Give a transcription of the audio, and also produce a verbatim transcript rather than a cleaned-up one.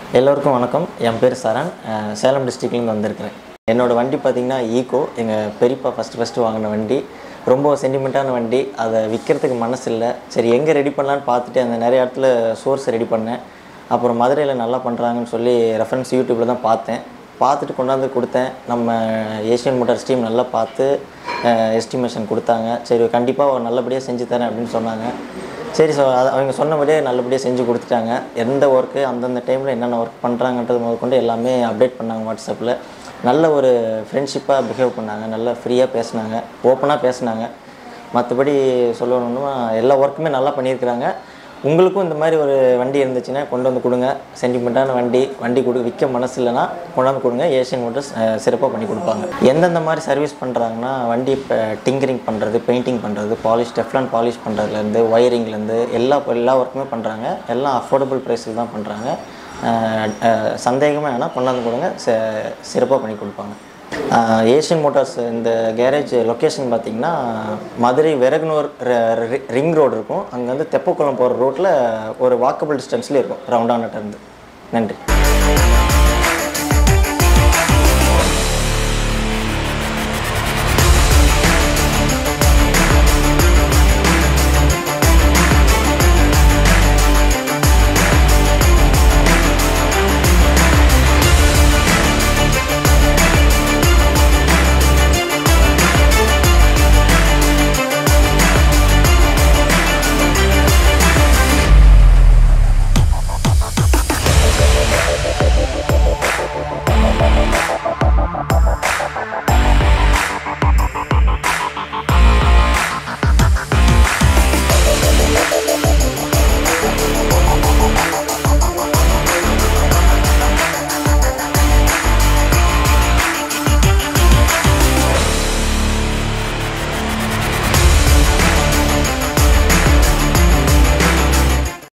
எல்லோருக்கும் வணக்கம். என் பேர் சரண். சேலம் டிஸ்ட்ரிக்ட்லேருந்து வந்திருக்கிறேன். என்னோடய வண்டி பார்த்திங்கன்னா ஈகோ. எங்கள் பெரியப்பா ஃபஸ்ட்டு ஃபஸ்ட்டு வாங்கின வண்டி. ரொம்ப சென்டிமெண்ட்டான வண்டி. அதை விற்கிறதுக்கு மனசு இல்லை. சரி எங்கே ரெடி பண்ணலான்னு பார்த்துட்டு அந்த நிறைய இடத்துல சோர்ஸ் ரெடி பண்ணேன். அப்புறம் மதுரையில் நல்லா பண்ணுறாங்கன்னு சொல்லி ரெஃபரன்ஸ் யூடியூப்பில் தான் பார்த்தேன். பார்த்துட்டு கொண்டாந்து கொடுத்தேன். நம்ம ஏஷியன் மோட்டார்ஸ் டீம் நல்லா பார்த்து எஸ்டிமேஷன் கொடுத்தாங்க. சரி கண்டிப்பாக நல்லபடியாக செஞ்சு தரேன் அப்படின்னு சொன்னாங்க. சரி ஸோ அதை அவங்க சொன்னபடியே நல்லபடியாக செஞ்சு கொடுத்துட்டாங்க. எந்த ஒர்க்கு அந்தந்த டைமில் என்னென்ன ஒர்க் பண்ணுறாங்கன்றது முதற்கொண்டு எல்லாமே அப்டேட் பண்ணாங்க வாட்ஸ்அப்பில். நல்ல ஒரு ஃப்ரெண்ட்ஷிப்பாக பிஹேவ் பண்ணாங்க. நல்லா ஃப்ரீயாக பேசினாங்க, ஓப்பனாக பேசினாங்க. மற்றபடி சொல்லணும்னா எல்லா ஒர்க்குமே நல்லா பண்ணியிருக்கிறாங்க. உங்களுக்கும் இந்த மாதிரி ஒரு வண்டி இருந்துச்சுன்னா கொண்டு வந்து கொடுங்க. சென்டிமெண்ட்டான வண்டி வண்டி கொடு விற்க மனசு இல்லைன்னா கொண்டாந்து கொடுங்க. ஏஷியன் மோட்டர்ஸ் சிறப்பாக பண்ணி கொடுப்பாங்க. எந்தெந்த மாதிரி சர்வீஸ் பண்ணுறாங்கன்னா வண்டி இப்போ டிங்கரிங் பண்ணுறது, பெயிண்டிங் பண்ணுறது, பாலிஷ் டெஃப்லான் பாலிஷ் பண்ணுறதுலேருந்து ஒயரிங்லேருந்து எல்லா எல்லா ஒர்க்குமே பண்ணுறாங்க. எல்லாம் அஃபோர்டபுள் ப்ரைஸில் தான் பண்ணுறாங்க. சந்தேகமாக வேணால் கொண்டாந்து கொடுங்க. சிறப்பாக பண்ணி கொடுப்பாங்க. ஏஷியன் மோட்டார்ஸ் இந்த கேரேஜ் லொக்கேஷன் பார்த்திங்கன்னா மதுரை விரகனூர் ரிங் ரோடு இருக்கும். அங்கே வந்து தெப்பக்குளம் போகிற ரோட்டில் ஒரு வாக்கபிள் டிஸ்டன்ஸ்லேயே இருக்கும் ரவுண்டானட்டேருந்து. நன்றி.